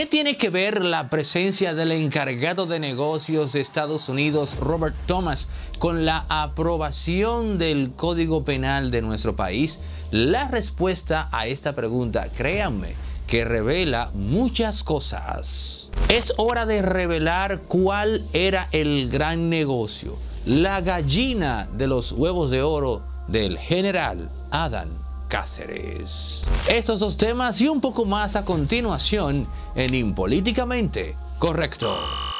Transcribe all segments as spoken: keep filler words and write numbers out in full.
tiene que ver la presencia del encargado de negocios de Estados Unidos, Robert Thomas, con la aprobación del Código Penal de nuestro país? La respuesta a esta pregunta, créanme, que revela muchas cosas. Es hora de revelar cuál era el gran negocio, la gallina de los huevos de oro del general Adán Cáceres. Estos dos temas y un poco más a continuación en Impolíticamente Correcto.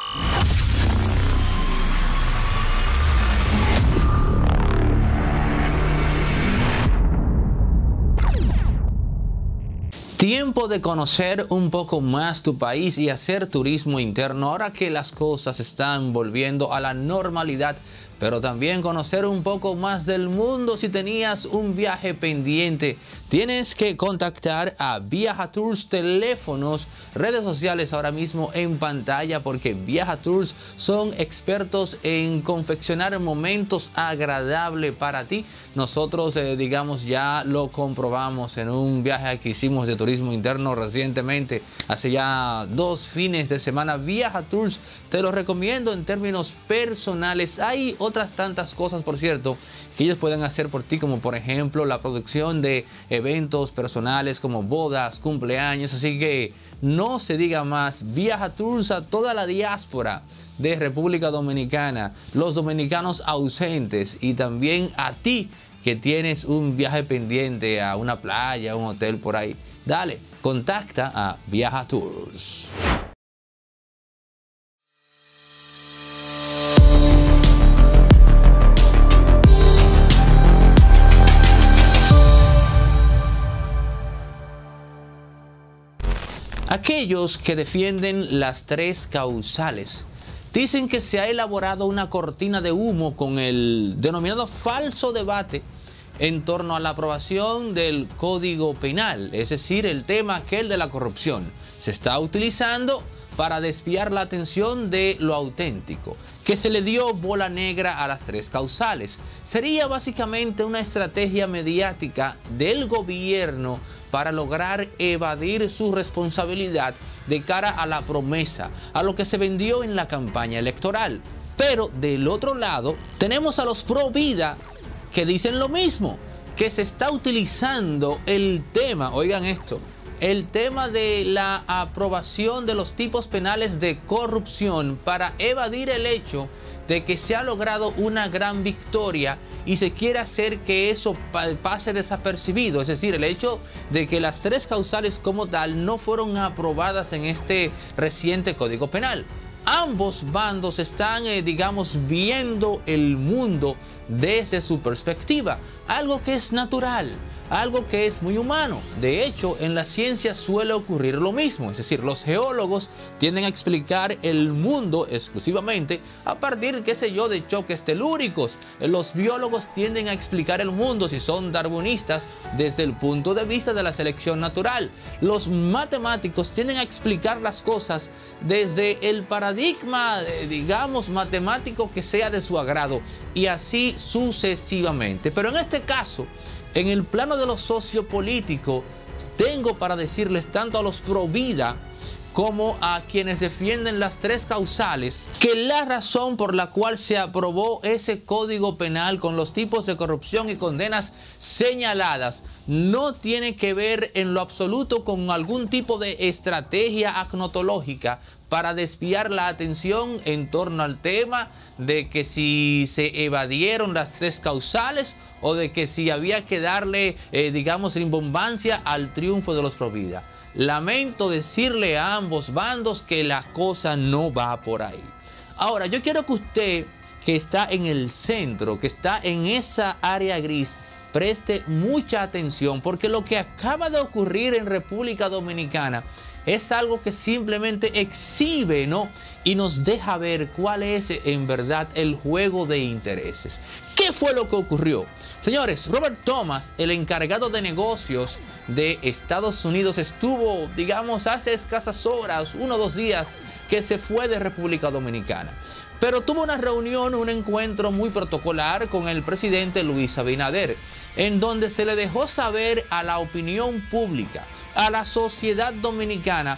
Tiempo de conocer un poco más tu país y hacer turismo interno ahora que las cosas están volviendo a la normalidad, pero también conocer un poco más del mundo. Si tenías un viaje pendiente, tienes que contactar a Viaja Tours, teléfonos, redes sociales ahora mismo en pantalla, porque Viaja Tours son expertos en confeccionar momentos agradables para ti. Nosotros, eh, digamos, ya lo comprobamos en un viaje que hicimos de turismo interno recientemente, hace ya dos fines de semana. Viaja Tours, te lo recomiendo en términos personales. Hay otras tantas cosas, por cierto, que ellos pueden hacer por ti, como por ejemplo la producción de eventos personales como bodas, cumpleaños. Así que no se diga más. Viaja Tours a toda la diáspora de República Dominicana, los dominicanos ausentes y también a ti que tienes un viaje pendiente a una playa, a un hotel por ahí. Dale, contacta a Viaja Tours. Aquellos que defienden las tres causales dicen que se ha elaborado una cortina de humo con el denominado falso debate en torno a la aprobación del Código Penal, es decir, el tema aquel de la corrupción. Se está utilizando para desviar la atención de lo auténtico, que se le dio bola negra a las tres causales. Sería básicamente una estrategia mediática del gobierno para lograr evadir su responsabilidad de cara a la promesa, a lo que se vendió en la campaña electoral. Pero del otro lado tenemos a los pro vida que dicen lo mismo, que se está utilizando el tema, oigan esto, el tema de la aprobación de los tipos penales de corrupción para evadir el hecho de que se ha logrado una gran victoria y se quiere hacer que eso pase desapercibido. Es decir, el hecho de que las tres causales como tal no fueron aprobadas en este reciente Código Penal. Ambos bandos están, eh, digamos, viendo el mundo desde su perspectiva, algo que es natural, algo que es muy humano. De hecho, en la ciencia suele ocurrir lo mismo, es decir, los geólogos tienden a explicar el mundo exclusivamente a partir, qué sé yo, de choques telúricos. Los biólogos tienden a explicar el mundo, si son darwinistas, desde el punto de vista de la selección natural. Los matemáticos tienden a explicar las cosas desde el paradigma, digamos, matemático que sea de su agrado, y así sucesivamente. Pero en este caso, en el plano de lo sociopolítico, tengo para decirles tanto a los pro vida como a quienes defienden las tres causales que la razón por la cual se aprobó ese Código Penal con los tipos de corrupción y condenas señaladas no tiene que ver en lo absoluto con algún tipo de estrategia agnotológica para desviar la atención en torno al tema de que si se evadieron las tres causales o de que si había que darle, eh, digamos, rimbombancia al triunfo de los pro vida. Lamento decirle a ambos bandos que la cosa no va por ahí. Ahora, yo quiero que usted, que está en el centro, que está en esa área gris, preste mucha atención, porque lo que acaba de ocurrir en República Dominicana es algo que simplemente exhibe, ¿no? Y nos deja ver cuál es en verdad el juego de intereses. ¿Qué fue lo que ocurrió? Señores, Robert Thomas, el encargado de negocios de Estados Unidos, estuvo, digamos, hace escasas horas, uno o dos días, que se fue de República Dominicana. Pero tuvo una reunión, un encuentro muy protocolar con el presidente Luis Abinader, en donde se le dejó saber a la opinión pública, a la sociedad dominicana,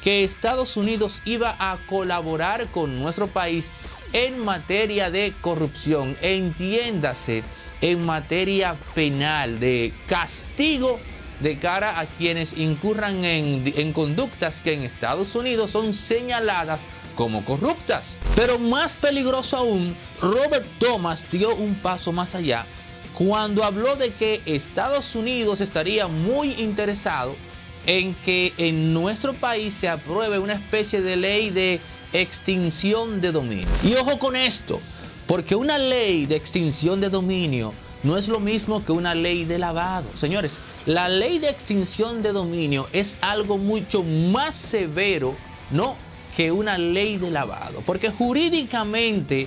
que Estados Unidos iba a colaborar con nuestro país en materia de corrupción, entiéndase, en materia penal, de castigo de cara a quienes incurran en, en conductas que en Estados Unidos son señaladas como corruptas. Pero más peligroso aún, Robert Thomas dio un paso más allá cuando habló de que Estados Unidos estaría muy interesado en que en nuestro país se apruebe una especie de ley de extinción de dominio. Y ojo con esto, porque una ley de extinción de dominio no es lo mismo que una ley de lavado. Señores, la ley de extinción de dominio es algo mucho más severo, ¿no?, que una ley de lavado, porque jurídicamente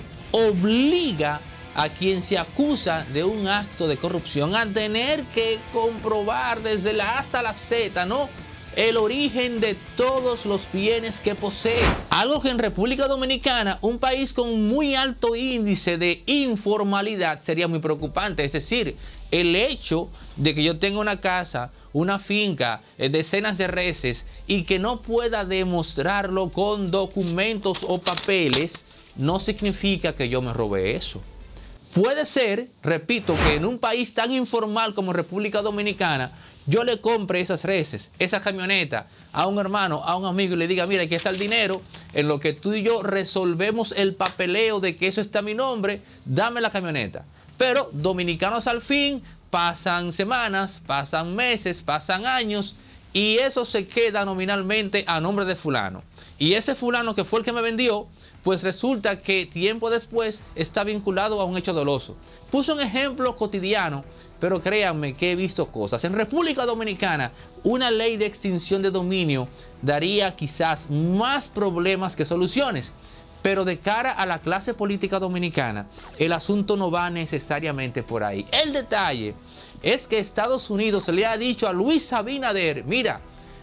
obliga a quien se acusa de un acto de corrupción a tener que comprobar desde la A hasta la Z, ¿no?, el origen de todos los bienes que posee. Algo que en República Dominicana, un país con muy alto índice de informalidad, sería muy preocupante. Es decir, el hecho de que yo tenga una casa, una finca, decenas de reses y que no pueda demostrarlo con documentos o papeles, no significa que yo me robé eso. Puede ser, repito, que en un país tan informal como República Dominicana, yo le compre esas reses, esa camioneta a un hermano, a un amigo y le diga, mira, aquí está el dinero, en lo que tú y yo resolvemos el papeleo de que eso está a mi nombre, dame la camioneta. Pero dominicanos al fin, pasan semanas, pasan meses, pasan años y eso se queda nominalmente a nombre de fulano. Y ese fulano que fue el que me vendió, pues resulta que tiempo después está vinculado a un hecho doloso. Puse un ejemplo cotidiano, pero créanme que he visto cosas. En República Dominicana, una ley de extinción de dominio daría quizás más problemas que soluciones. Pero de cara a la clase política dominicana, el asunto no va necesariamente por ahí. El detalle es que Estados Unidos le ha dicho a Luis Abinader, mira,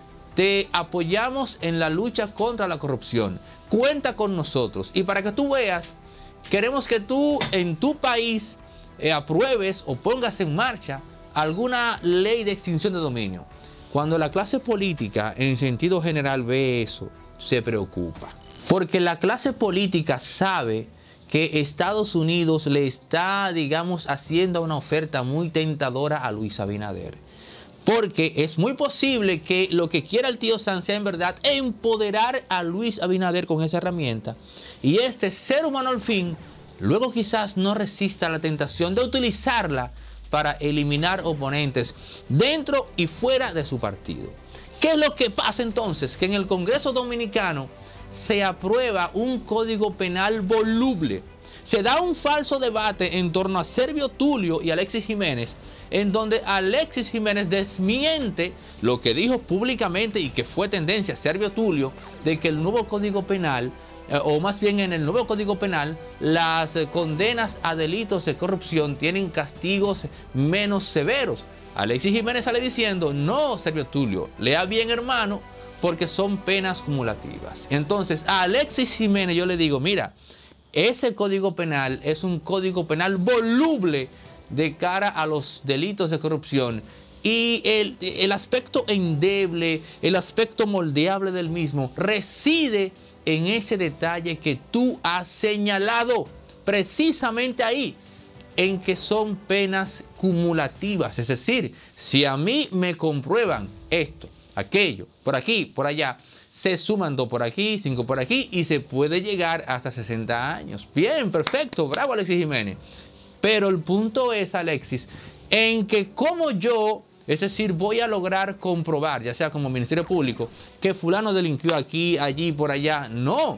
te apoyamos en la lucha contra la corrupción. Cuenta con nosotros. Y para que tú veas, queremos que tú en tu país eh, apruebes o pongas en marcha alguna ley de extinción de dominio. Cuando la clase política en sentido general ve eso, se preocupa. Porque la clase política sabe que Estados Unidos le está, digamos, haciendo una oferta muy tentadora a Luis Abinader. Porque es muy posible que lo que quiera el tío Sam sea en verdad empoderar a Luis Abinader con esa herramienta. Y este ser humano al fin, luego quizás no resista la tentación de utilizarla para eliminar oponentes dentro y fuera de su partido. ¿Qué es lo que pasa entonces? Que en el Congreso Dominicano se aprueba un código penal voluble. Se da un falso debate en torno a Servio Tulio y Alexis Jiménez, en donde Alexis Jiménez desmiente lo que dijo públicamente y que fue tendencia Servio Tulio, de que el nuevo Código Penal, eh, o más bien en el nuevo Código Penal, las eh, condenas a delitos de corrupción tienen castigos menos severos. Alexis Jiménez sale diciendo, no, Servio Tulio, lea bien, hermano, porque son penas cumulativas. Entonces, a Alexis Jiménez yo le digo, mira, ese código penal es un código penal voluble de cara a los delitos de corrupción. Y el, el aspecto endeble, el aspecto moldeable del mismo reside en ese detalle que tú has señalado, precisamente ahí, en que son penas cumulativas. Es decir, si a mí me comprueban esto, aquello, por aquí, por allá, se suman dos por aquí, cinco por aquí y se puede llegar hasta sesenta años. Bien, perfecto, bravo Alexis Jiménez. Pero el punto es, Alexis, en que como yo, es decir, voy a lograr comprobar, ya sea como Ministerio Público, que fulano delinquió aquí, allí, por allá. No,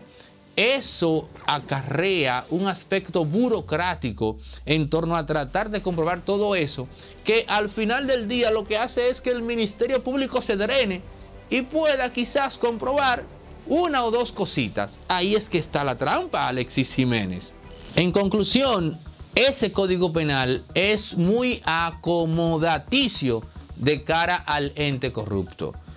eso acarrea un aspecto burocrático en torno a tratar de comprobar todo eso, que al final del día lo que hace es que el Ministerio Público se drene y pueda quizás comprobar una o dos cositas. Ahí es que está la trampa, Alexis Jiménez. En conclusión, ese código penal es muy acomodaticio de cara al ente corrupto.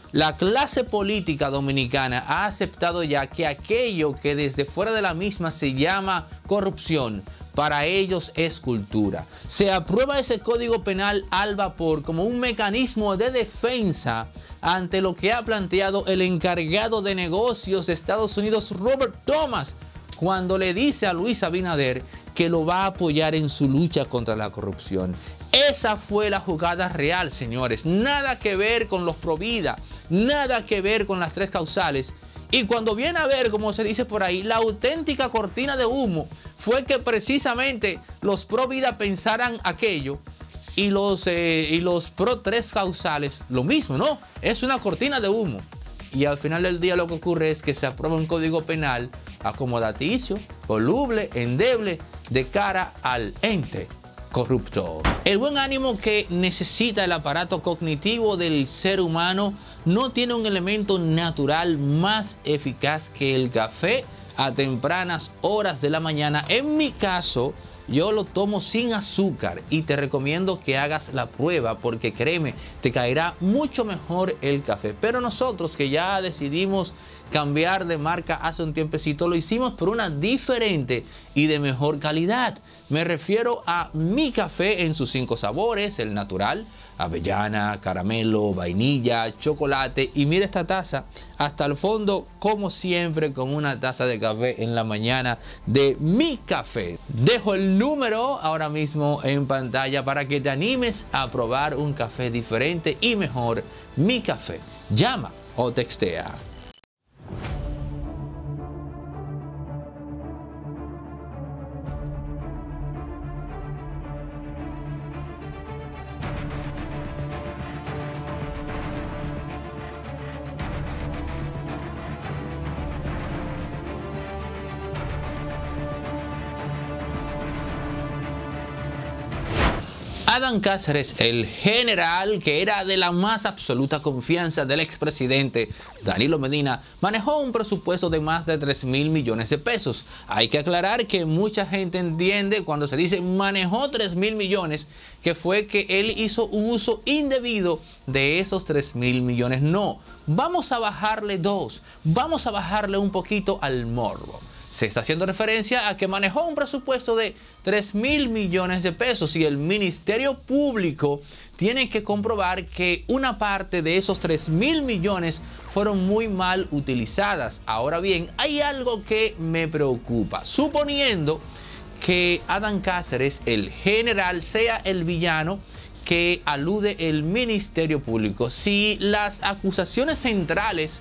La clase política dominicana ha aceptado ya que aquello que desde fuera de la misma se llama corrupción, para ellos es cultura. Se aprueba ese código penal al vapor como un mecanismo de defensa ante lo que ha planteado el encargado de negocios de Estados Unidos, Robert Thomas, cuando le dice a Luis Abinader que lo va a apoyar en su lucha contra la corrupción. Esa fue la jugada real, señores. Nada que ver con los Provida, nada que ver con las tres causales. Y cuando viene a ver, como se dice por ahí, la auténtica cortina de humo fue que precisamente los Provida pensaran aquello y los, eh, y los pro tres causales lo mismo, ¿no? Es una cortina de humo. Y al final del día lo que ocurre es que se aprueba un código penal acomodaticio, voluble, endeble, de cara al ente corrupto. El buen ánimo que necesita el aparato cognitivo del ser humano no tiene un elemento natural más eficaz que el café a tempranas horas de la mañana. En mi caso, yo lo tomo sin azúcar y te recomiendo que hagas la prueba porque créeme, te caerá mucho mejor el café. Pero nosotros que ya decidimos cambiar de marca hace un tiempecito, lo hicimos por una diferente y de mejor calidad. Me refiero a Mi Café en sus cinco sabores: el natural, avellana, caramelo, vainilla, chocolate. Y mira esta taza hasta el fondo, como siempre, con una taza de café en la mañana de Mi Café. Dejo el número ahora mismo en pantalla para que te animes a probar un café diferente y mejor. Mi Café. Llama o textea. Adán Cáceres, el general que era de la más absoluta confianza del expresidente Danilo Medina, manejó un presupuesto de más de tres mil millones de pesos. Hay que aclarar que mucha gente entiende cuando se dice manejó tres mil millones, que fue que él hizo un uso indebido de esos tres mil millones. No, vamos a bajarle dos, vamos a bajarle un poquito al morbo. Se está haciendo referencia a que manejó un presupuesto de tres mil millones de pesos y el Ministerio Público tiene que comprobar que una parte de esos tres mil millones fueron muy mal utilizadas. Ahora bien, hay algo que me preocupa. Suponiendo que Adán Cáceres, el general, sea el villano que alude el Ministerio Público, si las acusaciones centrales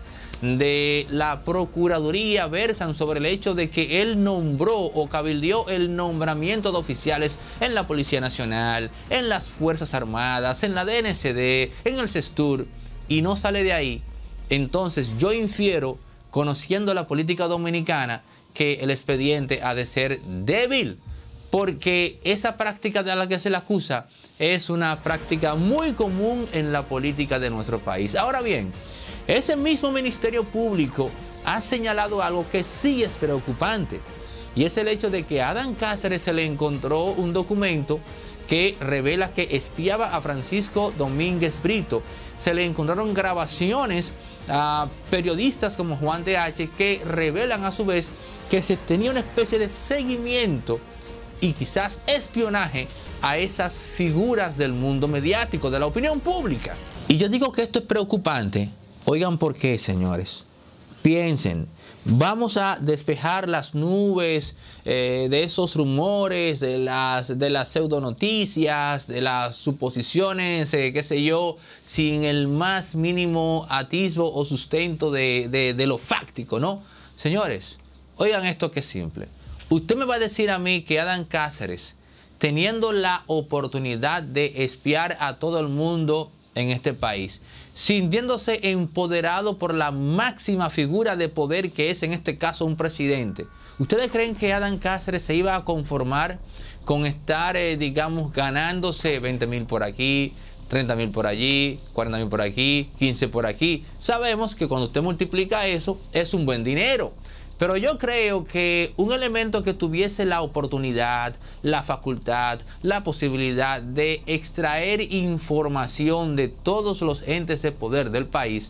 de la Procuraduría versan sobre el hecho de que él nombró o cabildeó el nombramiento de oficiales en la Policía Nacional, en las Fuerzas Armadas, en la D N C D, en el CESTUR, y no sale de ahí, entonces yo infiero, conociendo la política dominicana, que el expediente ha de ser débil, porque esa práctica de la que se le acusa es una práctica muy común en la política de nuestro país. Ahora bien, ese mismo Ministerio Público ha señalado algo que sí es preocupante, y es el hecho de que a Adán Cáceres se le encontró un documento que revela que espiaba a Francisco Domínguez Brito. Se le encontraron grabaciones a periodistas como Juan T H que revelan a su vez que se tenía una especie de seguimiento y quizás espionaje a esas figuras del mundo mediático, de la opinión pública. Y yo digo que esto es preocupante. Oigan por qué, señores. Piensen, vamos a despejar las nubes eh, de esos rumores, de las, de las pseudonoticias, de las suposiciones, eh, qué sé yo, sin el más mínimo atisbo o sustento de, de, de lo fáctico, ¿no? Señores, oigan esto que es simple. Usted me va a decir a mí que Adán Cáceres, teniendo la oportunidad de espiar a todo el mundo en este país, sintiéndose empoderado por la máxima figura de poder que es en este caso un presidente, ¿ustedes creen que Adán Cáceres se iba a conformar con estar, eh, digamos, ganándose veinte mil por aquí, treinta mil por allí, cuarenta mil por aquí, quince por aquí? Sabemos que cuando usted multiplica eso es un buen dinero. Pero yo creo que un elemento que tuviese la oportunidad, la facultad, la posibilidad de extraer información de todos los entes de poder del país,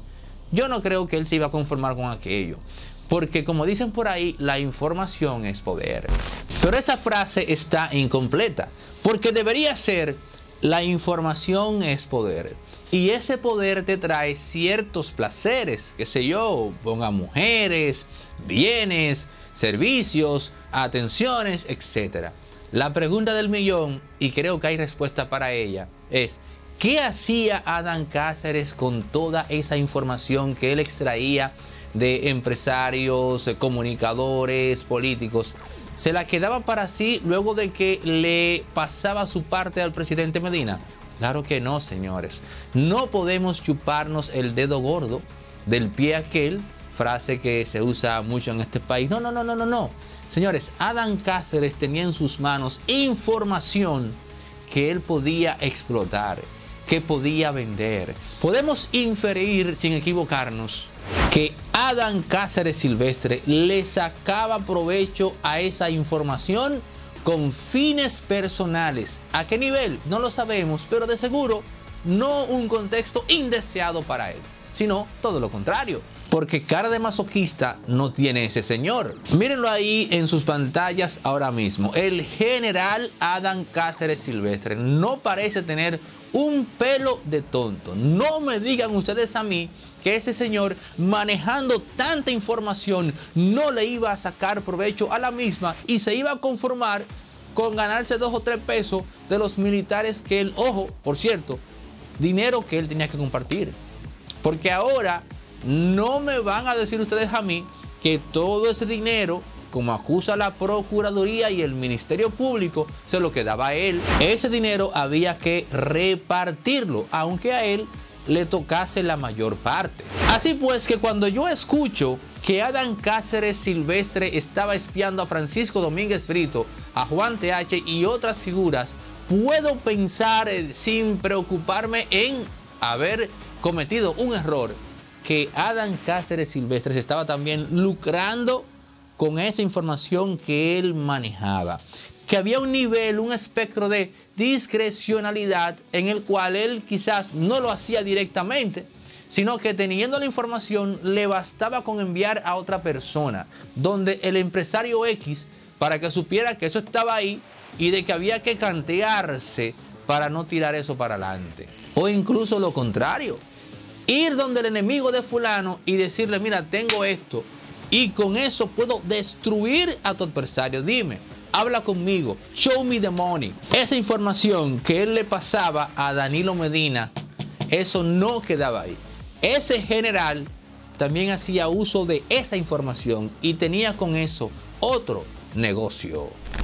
yo no creo que él se iba a conformar con aquello. Porque como dicen por ahí, la información es poder. Pero esa frase está incompleta. Porque debería ser, la información es poder. Y ese poder te trae ciertos placeres, qué sé yo, ponga mujeres, bienes, servicios, atenciones, etcétera. La pregunta del millón, y creo que hay respuesta para ella, es ¿qué hacía Adán Cáceres con toda esa información que él extraía de empresarios, comunicadores, políticos? ¿Se la quedaba para sí luego de que le pasaba su parte al presidente Medina? Claro que no, señores. No podemos chuparnos el dedo gordo del pie aquel, frase que se usa mucho en este país. No, no, no, no, no, no. Señores, Adán Cáceres tenía en sus manos información que él podía explotar, que podía vender. Podemos inferir, sin equivocarnos, que Adán Cáceres Silvestre le sacaba provecho a esa información con fines personales. ¿A qué nivel? No lo sabemos, pero de seguro no un contexto indeseado para él, sino todo lo contrario. Porque cara de masoquista no tiene ese señor. Mírenlo ahí en sus pantallas ahora mismo. El general Adán Cáceres Silvestre no parece tener un pelo de tonto. No me digan ustedes a mí que ese señor, manejando tanta información, no le iba a sacar provecho a la misma y se iba a conformar con ganarse dos o tres pesos de los militares que él, ojo, por cierto, dinero que él tenía que compartir. Porque ahora no me van a decir ustedes a mí que todo ese dinero, como acusa la Procuraduría y el Ministerio Público, se lo quedaba a él. Ese dinero había que repartirlo, aunque a él le tocase la mayor parte. Así pues que cuando yo escucho que Adán Cáceres Silvestre estaba espiando a Francisco Domínguez Brito, a Juan T H y otras figuras, puedo pensar eh, sin preocuparme en haber cometido un error, que Adán Cáceres Silvestre se estaba también lucrando con esa información que él manejaba. Que había un nivel, un espectro de discrecionalidad en el cual él quizás no lo hacía directamente, sino que teniendo la información le bastaba con enviar a otra persona, donde el empresario X, para que supiera que eso estaba ahí y de que había que cantearse para no tirar eso para adelante. O incluso lo contrario. Ir donde el enemigo de fulano y decirle, mira, tengo esto y con eso puedo destruir a tu adversario. Dime, habla conmigo, show me the money. Esa información que él le pasaba a Danilo Medina, eso no quedaba ahí. Ese general también hacía uso de esa información y tenía con eso otro negocio.